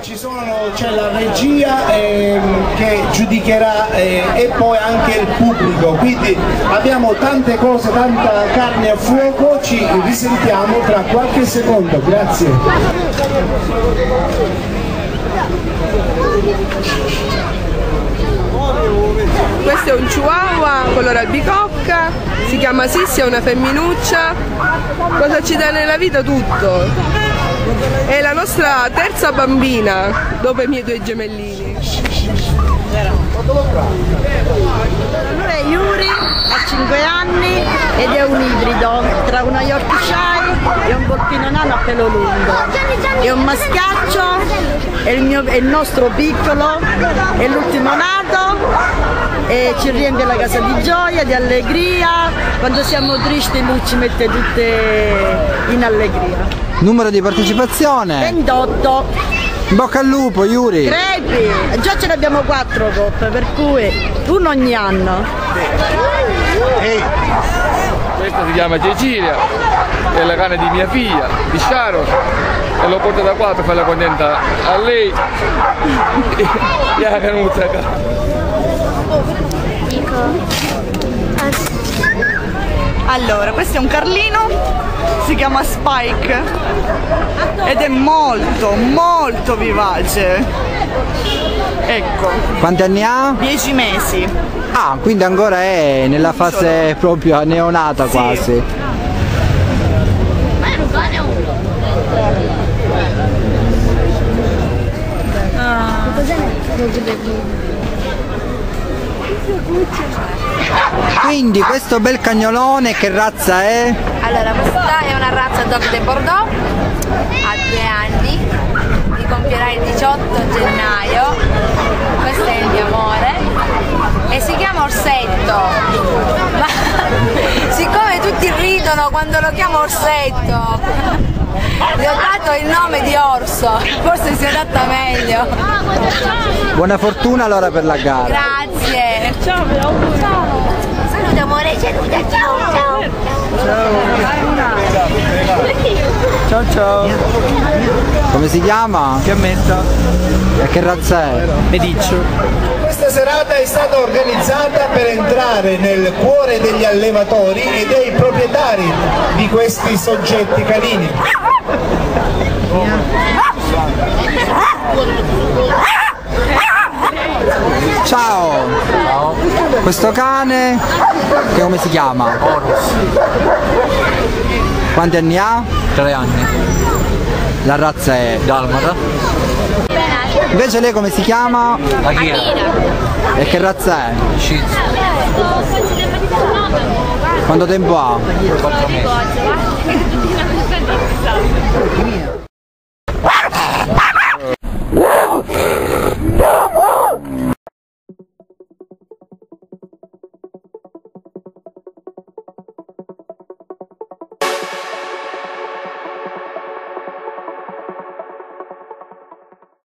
C'è la regia che giudicherà e poi anche il pubblico, quindi abbiamo tante cose, tanta carne a fuoco, ci risentiamo tra qualche secondo, grazie. Questo è un chihuahua color albicocca, si chiama Sissi, è una femminuccia. Cosa ci dà nella vita? Tutto. È la nostra terza bambina dopo i miei 2 gemellini. Lui è Yuri, ha 5 anni ed è un ibrido tra una Yorkshire e un volpino nano a pelo lungo. È un maschiaccio, è il nostro piccolo, è l'ultimo nato e ci riempie la casa di gioia, di allegria. Quando siamo tristi lui ci mette tutte in allegria. Numero di partecipazione? 28. In bocca al lupo, Yuri! Crepi! Già ce ne abbiamo 4 coppe, per cui uno ogni anno. Questa si chiama Cecilia, è la cane di mia figlia, di Sharon, e l'ho portata qua per farla contenta a lei e alla canuta. Allora, questo è un Carlino, si chiama Spike ed è molto vivace. Ecco. Quanti anni ha? 10 mesi. Ah, quindi ancora è nella fase proprio neonata quasi. Quindi questo bel cagnolone che razza è? Allora, questa è una razza Dog de Bordeaux, ha 2 anni, li compierà il 18 gennaio, questo è il mio amore e si chiama Orsetto, ma siccome tutti ridono quando lo chiamo Orsetto, gli ho dato il nome di Orso, forse si adatta meglio. Buona fortuna allora per la gara. Grazie. Ciao, ciao. Saluta amore, saluta, ciao, ciao. Ciao ciao. Come si chiama? Fiammetta. E che razza è? Mediccio. Questa serata è stata organizzata per entrare nel cuore degli allevatori e dei proprietari di questi soggetti canini. Ciao! Questo cane, che come si chiama? Horus. Quanti anni ha? 3 anni. La razza è? Dalmata. Invece lei come si chiama? Akira. E che razza è? Shih Tzu. Quanto tempo ha? 4 mesi.